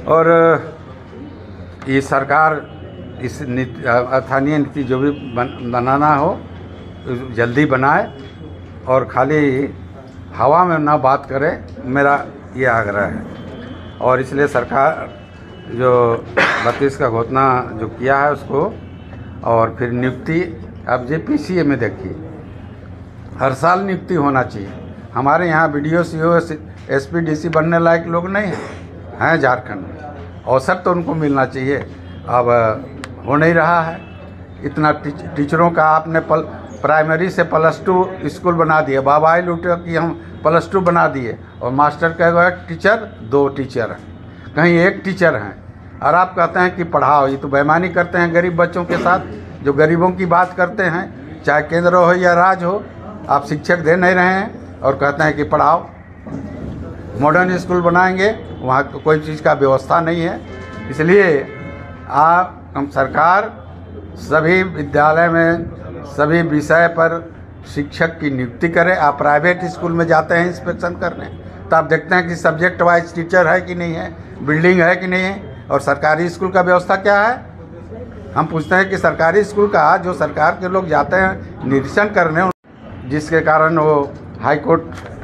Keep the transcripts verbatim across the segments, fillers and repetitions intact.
और ये सरकार इस नीति स्थानीय नीति जो भी बन, बनाना हो जल्दी बनाए और खाली हवा में ना बात करे, मेरा ये आग्रह है। और इसलिए सरकार जो बत्तीस का घोषणा जो किया है उसको, और फिर नियुक्ति, अब जे पी सी ए में देखिए हर साल नियुक्ति होना चाहिए। हमारे यहाँ B D O, C O, S P, D C बनने लायक लोग नहीं हैं हैं झारखंड में, अवसर तो उनको मिलना चाहिए। अब हो नहीं रहा है। इतना टीच, टीचरों का आपने पल प्राइमरी से प्लस टू स्कूल बना दिए, बाबा लूटे कि हम प्लस टू बना दिए, और मास्टर कहेगा टीचर, दो टीचर हैं, कहीं एक टीचर हैं, और आप कहते हैं कि पढ़ाओ। ये तो बेईमानी करते हैं गरीब बच्चों के साथ। जो गरीबों की बात करते हैं, चाहे केंद्र हो या राज्य हो, आप शिक्षक दे नहीं रहे हैं और कहते हैं कि पढ़ाओ। मॉडर्न स्कूल बनाएंगे, वहाँ कोई चीज़ का व्यवस्था नहीं है। इसलिए आप हम सरकार सभी विद्यालय में सभी विषय पर शिक्षक की नियुक्ति करे। आप प्राइवेट स्कूल में जाते हैं इंस्पेक्शन करने, तो आप देखते हैं कि सब्जेक्ट वाइज टीचर है कि नहीं है, बिल्डिंग है कि नहीं है। और सरकारी स्कूल का व्यवस्था क्या है? हम पूछते हैं कि सरकारी स्कूल का जो सरकार के लोग जाते हैं निरीक्षण करने, जिसके कारण वो हाई कोर्ट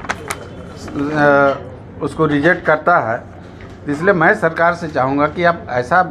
उसको रिजेक्ट करता है। इसलिए मैं सरकार से चाहूँगा कि आप ऐसा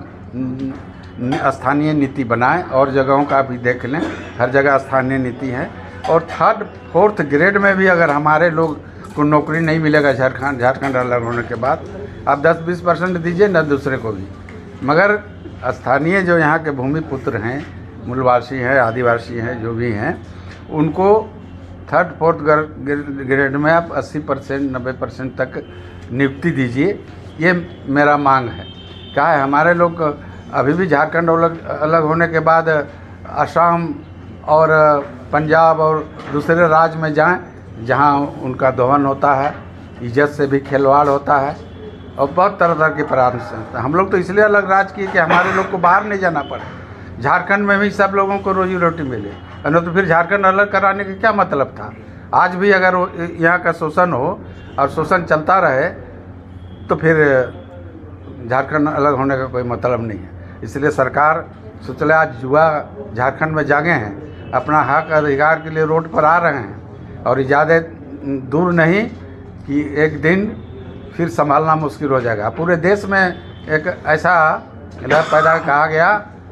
स्थानीय नीति बनाएं और जगहों का भी देख लें, हर जगह स्थानीय नीति है। और थर्ड फोर्थ ग्रेड में भी अगर हमारे लोग को नौकरी नहीं मिलेगा झारखंड झारखंड अलग होने के बाद, आप दस बीस परसेंट दीजिए ना दूसरे को भी, मगर स्थानीय जो यहाँ के भूमि पुत्र हैं, मूलवासी हैं, आदिवासी हैं, जो भी हैं, उनको थर्ड फोर्थ ग्रेड में आप अस्सी परसेंट नब्बे परसेंट तक नियुक्ति दीजिए। ये मेरा मांग है। क्या है, हमारे लोग अभी भी झारखंड अलग अलग होने के बाद असम और पंजाब और दूसरे राज्य में जाएं, जहां उनका दोहन होता है, इज्जत से भी खिलवाड़ होता है और बहुत तरह तरह के परामर्श। हम लोग तो इसलिए अलग राज्य किए कि हमारे लोग को बाहर नहीं जाना पड़े, झारखंड में भी सब लोगों को रोजी रोटी मिले। न तो फिर झारखंड अलग कराने का क्या मतलब था? आज भी अगर यहाँ का शोषण हो और शोषण चलता रहे तो फिर झारखंड अलग होने का कोई मतलब नहीं है। इसलिए सरकार सोचले आज युवा झारखंड में जागे हैं, अपना हक अधिकार के लिए रोड पर आ रहे हैं, और ज़्यादा दूर नहीं कि एक दिन फिर संभालना मुश्किल हो जाएगा। पूरे देश में एक ऐसा लहर पैदा कहा गया,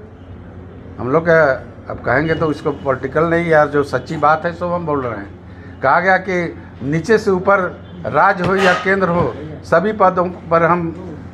हम लोग अब कहेंगे तो इसको पॉलिटिकल नहीं यार, जो सच्ची बात है सो हम बोल रहे हैं। कहा गया कि नीचे से ऊपर राज्य हो या केंद्र हो, सभी पदों पर हम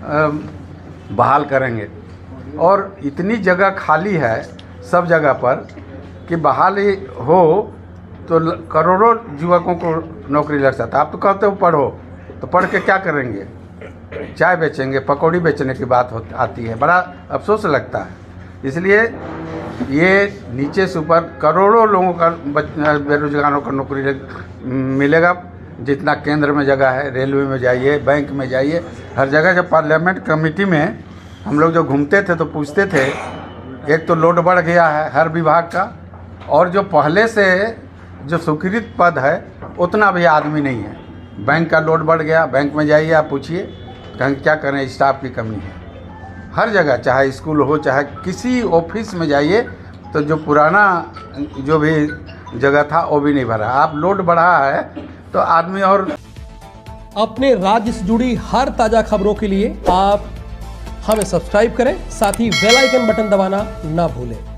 बहाल करेंगे। और इतनी जगह खाली है सब जगह पर कि बहाली हो तो करोड़ों युवकों को नौकरी लग सकता है। आप तो कहते हो पढ़ो, तो पढ़ के क्या करेंगे? चाय बेचेंगे, पकौड़ी बेचने की बात होती आती है, बड़ा अफसोस लगता है। इसलिए ये नीचे से ऊपर करोड़ों लोगों का बेरोजगारों को नौकरी मिलेगा, जितना केंद्र में जगह है। रेलवे में जाइए, बैंक में जाइए, हर जगह। जब पार्लियामेंट कमेटी में हम लोग जो घूमते थे तो पूछते थे, एक तो लोड बढ़ गया है हर विभाग का, और जो पहले से जो स्वीकृत पद है उतना भी आदमी नहीं है। बैंक का लोड बढ़ गया, बैंक में जाइए आप पूछिए, कहीं क्या करें, स्टाफ की कमी है हर जगह, चाहे स्कूल हो चाहे किसी ऑफिस में जाइए, तो जो पुराना जो भी जगह था वो भी नहीं भरा। आप लोड बढ़ा है तो आदमी। और अपने राज्य से जुड़ी हर ताजा खबरों के लिए आप हमें सब्सक्राइब करें, साथ ही बेल आइकन बटन दबाना ना भूलें।